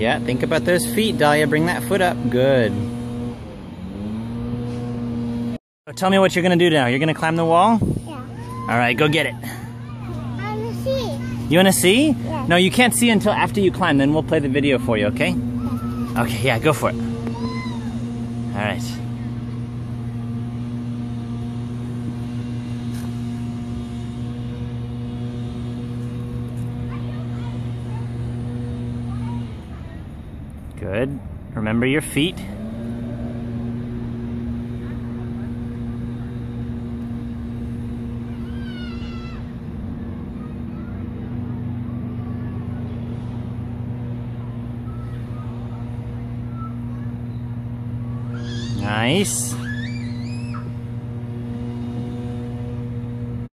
Yeah, think about those feet, Dahlia. Bring that foot up. Good. So tell me what you're gonna do now. You're gonna climb the wall? Yeah. All right, go get it. I want to see. You wanna see? Yeah. No, you can't see until after you climb, then we'll play the video for you, okay? Okay, yeah, go for it. All right. Good. Remember your feet. Nice.